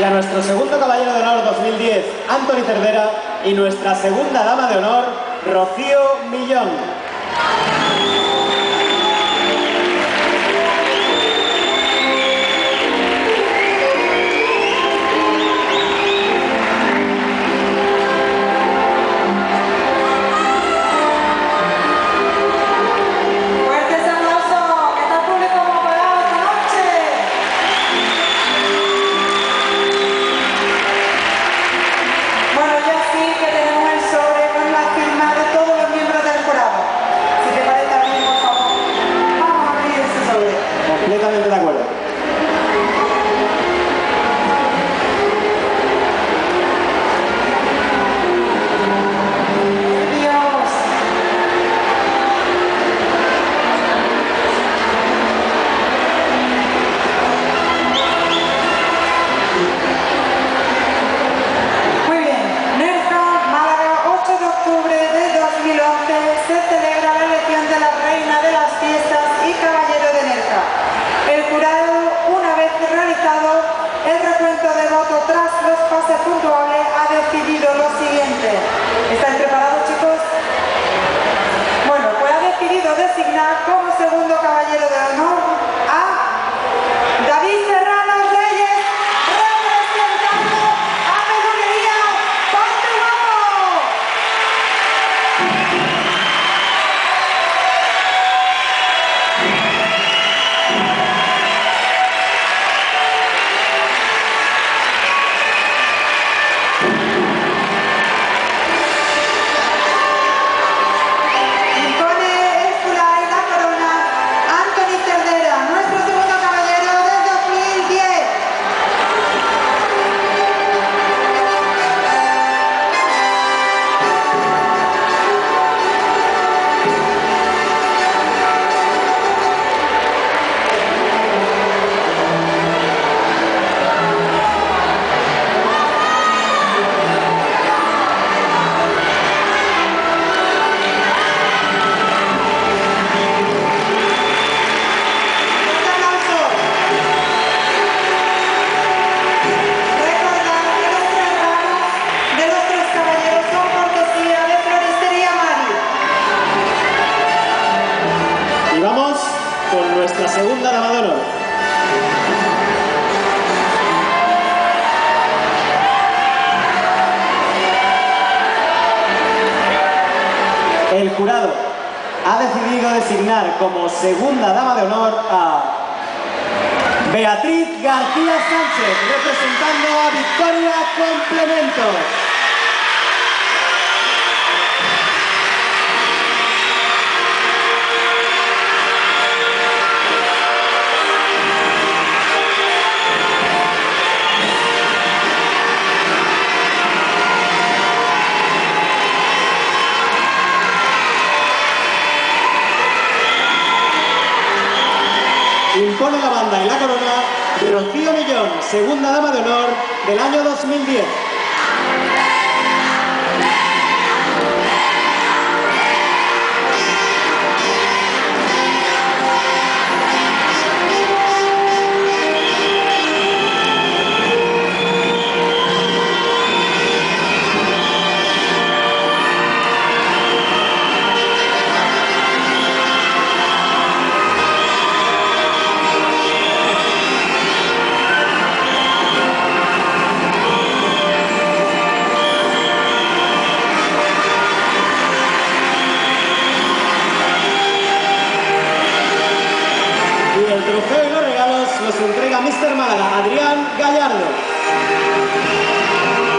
a nuestro segundo caballero de honor 2010, Antoni Cervera, y nuestra segunda dama de honor, Rocío Millón. Completamente de acuerdo. Muy bien, Nerja, Málaga, 8 de octubre de 2011 se celebra la elección de la reina de las fiestas y caballero de Nerja. El jurado, una vez realizado el recuento de voto tras los pases puntuables, ha decidido lo siguiente. ¿Estáis preparados, chicos? Bueno, pues ha decidido designar como segundo caballero de honor a David Serrano Reyes, representando a Peluquería Ponte Guapo. Impone el fular y la corona Antoni Cervera, nuestro segundo caballero del 2010. Un aplauso. Recordad que los regalos de los tres caballeros son cortesía de Floristería Mari. Y vamos con nuestra segunda dama de honor. El jurado ha decidido designar como segunda dama de honor a Beatriz García Sánchez, representando a Victoria Complementos. Impone la banda y la corona Rocío Millón, segunda dama de honor del año 2010. Y el trofeo y los regalos los entrega Mr. Málaga, Adrián Gallardo.